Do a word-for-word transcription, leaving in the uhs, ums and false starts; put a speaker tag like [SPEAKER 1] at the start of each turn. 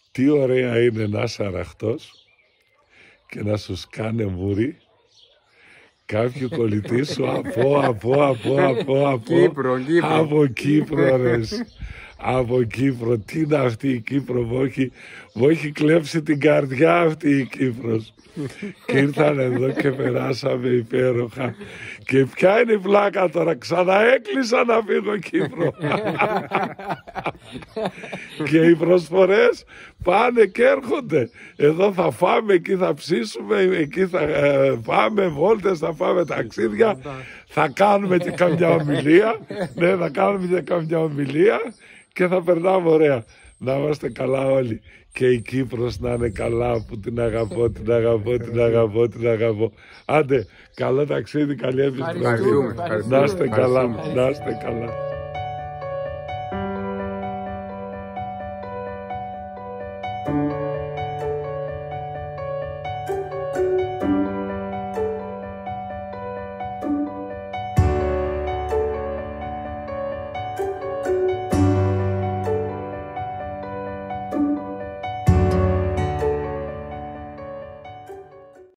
[SPEAKER 1] Τι ωραία είναι να είσαι αραχτός και να σου σκάνε μούρι κάποιοι κολλητοί σου από, από, από, από, από,
[SPEAKER 2] Κύπρο, Κύπρο.
[SPEAKER 1] από Κύπρο, ρες. Από Κύπρο. Τι είναι αυτή η Κύπρο, μου έχει, μου έχει κλέψει την καρδιά αυτή η Κύπρος. Και ήρθαν εδώ και περάσαμε υπέροχα. Και ποια είναι η πλάκα τώρα, ξαναέκλεισα να φύγω Κύπρο. Και οι προσφορές πάνε και έρχονται. Εδώ θα φάμε, εκεί θα ψήσουμε, εκεί θα ε, πάμε βόλτες, θα πάμε ταξίδια. Θα κάνουμε και καμιά ομιλία. Ναι, θα κάνουμε και καμιά ομιλία και θα περνάμε ωραία. Να είμαστε καλά όλοι. Και η Κύπρος να είναι καλά, που την αγαπώ, την αγαπώ, την αγαπώ, την αγαπώ. Άντε, καλό ταξίδι, καλή επιστροφή. Να είστε καλά, να είστε καλά.